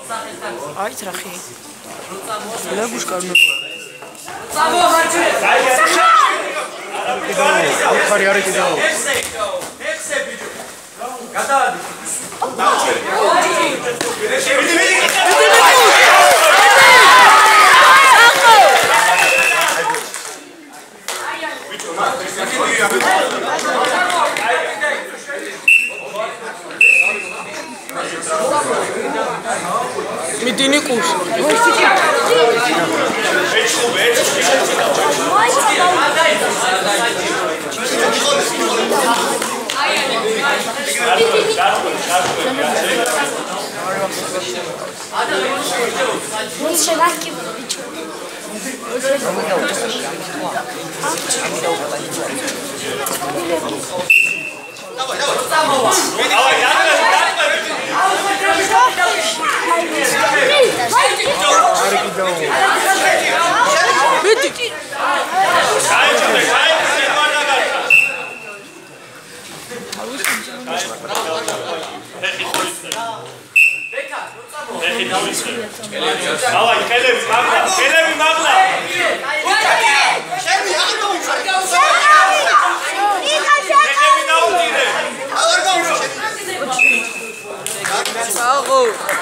აი ტრახი. ლაგუშ კარნო. ხარი არის კიდე. ექსე ბიჭო. გადავადი. Midini kus. Давай, ხელები მაგლა. შენი აღარ დაუშვე. შენი დაუჭირე. აღარ დაუშვე. აღო.